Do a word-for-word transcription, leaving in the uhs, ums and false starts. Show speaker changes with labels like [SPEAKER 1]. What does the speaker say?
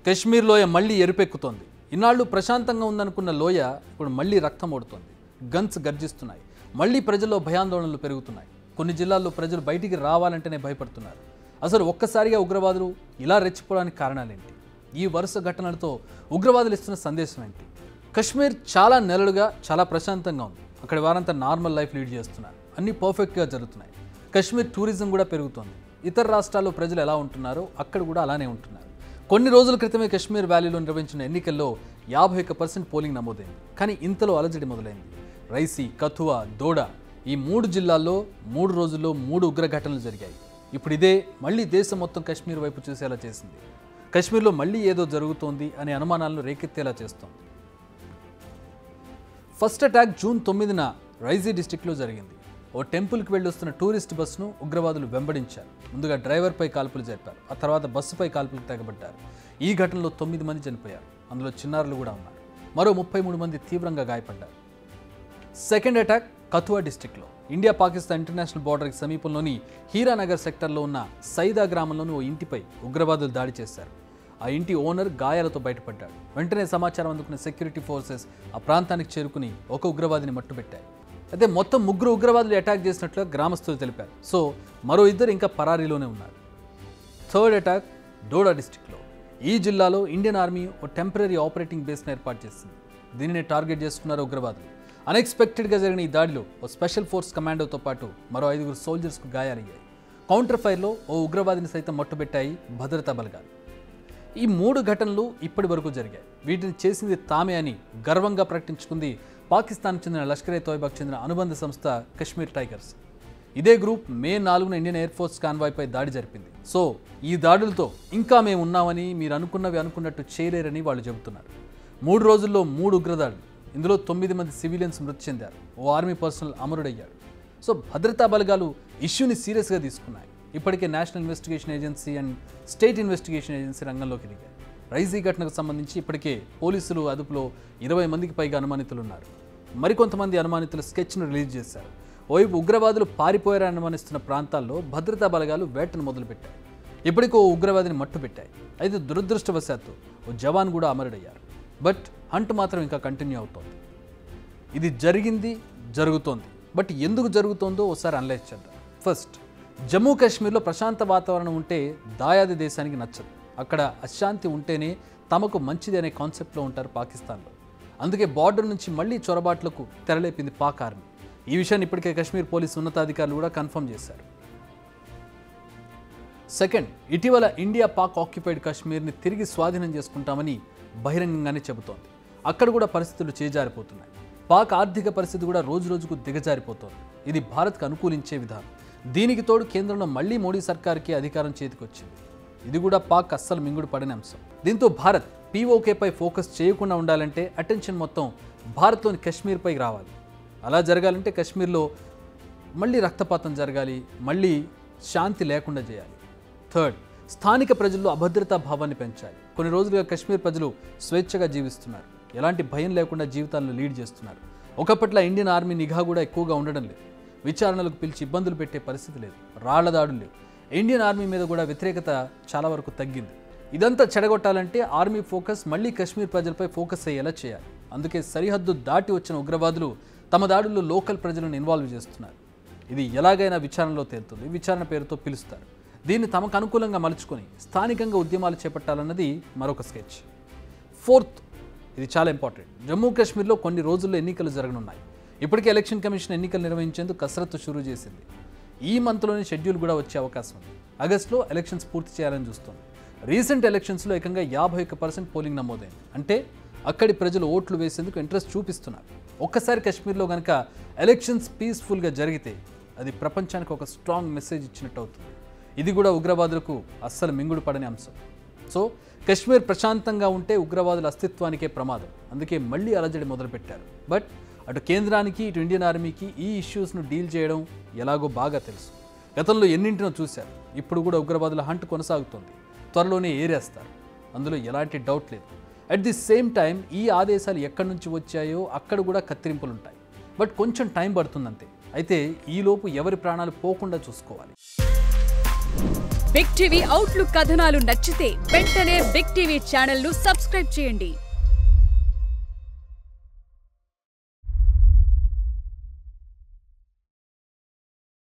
[SPEAKER 1] కశ్మీర్ లోయ మళ్ళీ ఎరుపెక్కుతోంది. ఇన్నాళ్ళు ప్రశాంతంగా ఉందనుకున్న లోయ ఇప్పుడు మళ్ళీ రక్తం ఓడుతోంది. గన్స్ గర్జిస్తున్నాయి. మళ్ళీ ప్రజల్లో భయాందోళనలు పెరుగుతున్నాయి. కొన్ని జిల్లాల్లో ప్రజలు బయటికి రావాలంటేనే భయపడుతున్నారు. అసలు ఒక్కసారిగా ఉగ్రవాదులు ఇలా రెచ్చిపోవడానికి కారణాలేంటి? ఈ వరుస ఘటనలతో ఉగ్రవాదులు ఇస్తున్న సందేశం ఏంటి? కశ్మీర్ చాలా నెలలుగా చాలా ప్రశాంతంగా ఉంది. అక్కడి వారంతా నార్మల్ లైఫ్ లీడ్ చేస్తున్నారు. అన్నీ పర్ఫెక్ట్గా జరుగుతున్నాయి. కశ్మీర్ టూరిజం కూడా పెరుగుతోంది. ఇతర రాష్ట్రాల్లో ప్రజలు ఎలా ఉంటున్నారో అక్కడ కూడా అలానే ఉంటున్నారు. కొన్ని రోజుల క్రితమే కశ్మీర్ వ్యాలీలో నిర్వహించిన ఎన్నికల్లో యాభై ఒక్క పర్సెంట్ పోలింగ్ నమోదైంది. కానీ ఇంతలో అలజడి మొదలైంది. రైసీ, కథువా, దోడా ఈ మూడు జిల్లాల్లో మూడు రోజుల్లో మూడు ఉగ్ర ఘటనలు జరిగాయి. ఇప్పుడు ఇదే మళ్ళీ దేశం మొత్తం కశ్మీర్ వైపు చూసేలా చేసింది. కశ్మీర్లో మళ్ళీ ఏదో జరుగుతోంది అనే అనుమానాలను రేకెత్తేలా చేస్తోంది. ఫస్ట్ అటాక్ జూన్ తొమ్మిదిన రైజీ డిస్టిక్లో జరిగింది. ఓ టెంపుల్కి వెళ్ళి వస్తున్న టూరిస్ట్ బస్సును ఉగ్రవాదులు వెంబడించారు. ముందుగా డ్రైవర్పై కాల్పులు జరిపారు. ఆ తర్వాత బస్సుపై కాల్పులకు తెగబడ్డారు. ఈ ఘటనలో తొమ్మిది మంది చనిపోయారు. అందులో చిన్నారులు కూడా ఉన్నారు. మరో ముప్పై మూడు మంది తీవ్రంగా గాయపడ్డారు. సెకండ్ అటాక్ కథువా డిస్టిక్లో ఇండియా పాకిస్తాన్ ఇంటర్నేషనల్ బార్డర్కి సమీపంలోని హీరానగర్ సెక్టర్లో ఉన్న సైదా గ్రామంలోని ఓ ఇంటిపై ఉగ్రవాదులు దాడి చేశారు. ఆ ఇంటి ఓనర్ గాయాలతో బయటపడ్డాడు. వెంటనే సమాచారం అందుకున్న సెక్యూరిటీ ఫోర్సెస్ ఆ ప్రాంతానికి చేరుకుని ఒక ఉగ్రవాదిని మట్టుబెట్టాయి. అయితే మొత్తం ముగ్గురు ఉగ్రవాదులు అటాక్ చేసినట్లు గ్రామస్తులు తెలిపారు. సో మరో ఇద్దరు ఇంకా పరారీలోనే ఉన్నారు. థర్డ్ అటాక్ డోడా డిస్టిక్లో ఈ జిల్లాలో ఇండియన్ ఆర్మీ ఓ టెంపరీ ఆపరేటింగ్ బేస్ను ఏర్పాటు చేసింది. దీనిని టార్గెట్ చేసుకున్నారు ఉగ్రవాదులు. అన్ఎక్స్పెక్టెడ్గా జరిగిన ఈ దాడిలో ఓ స్పెషల్ ఫోర్స్ కమాండోతో పాటు మరో ఐదుగురు సోల్జర్స్కు గాయాలయ్యాయి. కౌంటర్ ఫైర్లో ఓ ఉగ్రవాదిని సైతం మట్టుబెట్టాయి భద్రతా బలగాలు. ఈ మూడు ఘటనలు ఇప్పటి వరకు జరిగాయి. వీటిని చేసింది తామే అని గర్వంగా ప్రకటించుకుంది పాకిస్తాన్కు చెందిన లష్కర్ ఏ తోయిబాకు చెందిన అనుబంధ సంస్థ కశ్మీర్ టైగర్స్. ఇదే గ్రూప్ మే నాలుగున ఇండియన్ ఎయిర్ ఫోర్స్ కాన్వాయ్పై దాడి జరిపింది. సో ఈ దాడులతో ఇంకా మేము ఉన్నామని, మీరు అనుకున్నవి అనుకున్నట్టు చేయలేరని వాళ్ళు చెబుతున్నారు. మూడు రోజుల్లో మూడు ఉగ్రదాడులు. ఇందులో తొమ్మిది మంది సివిలియన్స్ మృతి చెందారు. ఓ ఆర్మీ పర్సనల్ అమరుడయ్యాడు. సో భద్రతా బలగాలు ఇష్యూని సీరియస్గా తీసుకున్నాయి. ఇప్పటికే national investigation agency and state investigation agency రంగంలోకి దిగాయి. రైజీ ఘటనకు సంబంధించి ఇప్పటికే పోలీసులు అదుపులో ఇరవై మందికి పైగా అనుమానితులు ఉన్నారు. మరికొంతమంది అనుమానితుల స్కెచ్ను రిలీజ్ చేశారు. ఓవైపు ఉగ్రవాదులు పారిపోయారని అనుమానిస్తున్న ప్రాంతాల్లో భద్రతా బలగాలు వేటను మొదలుపెట్టాయి. ఇప్పటికో ఉగ్రవాదిని మట్టుపెట్టాయి. అయితే దురదృష్టవశాత్తు ఓ జవాన్ కూడా అమరుడయ్యారు. బట్ హంట్ మాత్రం ఇంకా కంటిన్యూ అవుతోంది. ఇది జరిగింది, జరుగుతోంది. బట్ ఎందుకు జరుగుతోందో ఒకసారి అనలైజ్ చేద్దాం. ఫస్ట్, జమ్మూ కాశ్మీర్లో ప్రశాంత వాతావరణం ఉంటే దాయాది దేశానికి నచ్చదు. అక్కడ అశాంతి ఉంటేనే తమకు మంచిది అనే కాన్సెప్ట్లో ఉంటారు పాకిస్తాన్లో. అందుకే బార్డర్ నుంచి మళ్లీ చొరబాట్లకు తెరలేపింది పాక్ ఆర్మీ. ఈ విషయాన్ని ఇప్పటికే కశ్మీర్ పోలీసు ఉన్నతాధికారులు కూడా కన్ఫర్మ్ చేశారు. సెకండ్, ఇటీవల ఇండియా పాక్ ఆక్యుపైడ్ కాశ్మీర్ని తిరిగి స్వాధీనం చేసుకుంటామని బహిరంగంగానే చెబుతోంది. అక్కడ కూడా పరిస్థితులు చేజారిపోతున్నాయి. పాక్ ఆర్థిక పరిస్థితి కూడా రోజు రోజుకు దిగజారిపోతోంది. ఇది భారత్కు అనుకూలించే విధానం. దీనికి తోడు కేంద్రంలో మళ్లీ మోడీ సర్కార్కి అధికారం చేతికొచ్చింది. ఇది కూడా పాక్ అస్సలు మింగుడు పడని అంశం. దీంతో భారత్ పీఓకేపై ఫోకస్ చేయకుండా ఉండాలంటే అటెన్షన్ మొత్తం భారత్లోని కశ్మీర్పై రావాలి. అలా జరగాలంటే కశ్మీర్లో మళ్ళీ రక్తపాతం జరగాలి, మళ్ళీ శాంతి లేకుండా చేయాలి. థర్డ్, స్థానిక ప్రజల్లో అభద్రతా భావాన్ని పెంచాలి. కొన్ని రోజులుగా కశ్మీర్ ప్రజలు స్వేచ్ఛగా జీవిస్తున్నారు. ఎలాంటి భయం లేకుండా జీవితాలను లీడ్ చేస్తున్నారు. ఒకప్పట్ల ఇండియన్ ఆర్మీ నిఘా కూడా ఎక్కువగా ఉండడం లేదు. విచారణలకు పిలిచి ఇబ్బందులు పెట్టే పరిస్థితి లేదు. రాళ్ల దాడులు లేవు. ఇండియన్ ఆర్మీ మీద కూడా వ్యతిరేకత చాలా వరకు తగ్గింది. ఇదంతా చెడగొట్టాలంటే ఆర్మీ ఫోకస్ మళ్ళీ కశ్మీర్ ప్రజలపై ఫోకస్ అయ్యేలా చేయాలి. అందుకే సరిహద్దు దాటి వచ్చిన ఉగ్రవాదులు తమ దాడుల్లో లోకల్ ప్రజలను ఇన్వాల్వ్ చేస్తున్నారు. ఇది ఎలాగైనా విచారణలో తేలుతుంది. విచారణ పేరుతో పిలుస్తారు. దీన్ని తమకు అనుకూలంగా మలుచుకొని స్థానికంగా ఉద్యమాలు చేపట్టాలన్నది మరొక స్కెచ్. ఫోర్త్, ఇది చాలా ఇంపార్టెంట్. జమ్మూ కాశ్మీర్లో కొన్ని రోజుల్లో ఎన్నికలు జరగనున్నాయి. ఇప్పటికే ఎలక్షన్ కమిషన్ ఎన్నికలు నిర్వహించేందుకు కసరత్తు షురూ చేసింది. ఈ మంత్లోని షెడ్యూల్ కూడా వచ్చే అవకాశం ఉంది. ఆగస్టులో ఎలక్షన్స్ పూర్తి చేయాలని చూస్తోంది. రీసెంట్ ఎలక్షన్స్లో ఏకంగా యాభై ఒక్క పర్సెంట్ పోలింగ్ నమోదైంది. అంటే అక్కడి ప్రజలు ఓట్లు వేసేందుకు ఇంట్రెస్ట్ చూపిస్తున్నారు. ఒక్కసారి కశ్మీర్లో కనుక ఎలక్షన్స్ పీస్ఫుల్గా జరిగితే అది ప్రపంచానికి ఒక స్ట్రాంగ్ మెసేజ్ ఇచ్చినట్టు అవుతుంది. ఇది కూడా ఉగ్రవాదులకు అస్సలు మింగుడు పడని అంశం. సో కశ్మీర్ ప్రశాంతంగా ఉంటే ఉగ్రవాదుల అస్తిత్వానికే ప్రమాదం. అందుకే మళ్ళీ అలజడి మొదలుపెట్టారు. బట్ అటు కేంద్రానికి ఇటు ఇండియన్ ఆర్మీకి ఈ ఇష్యూస్ను డీల్ చేయడం ఎలాగో బాగా తెలుసు. గతంలో ఎన్నింటినో చూశారు. ఇప్పుడు కూడా ఉగ్రవాదుల హంట్ కొనసాగుతుంది. త్వరలోనే ఏరేస్తారు. అందులో ఎలాంటి డౌట్ లేదు. అట్ ది సేమ్ టైం ఈ ఆదేశాలు ఎక్కడి నుంచి వచ్చాయో అక్కడ కూడా కత్తిరింపులు ఉంటాయి. బట్ కొంచెం టైం పడుతుందంతే. అయితే ఈలోపు ఎవరి ప్రాణాలు పోకుండా చూసుకోవాలి.
[SPEAKER 2] బిగ్ టీవీ అవుట్లుక్ కథనాలు నచ్చితే వెంటనే బిగ్ టీవీ ఛానల్ ను సబ్స్క్రైబ్ చేయండి.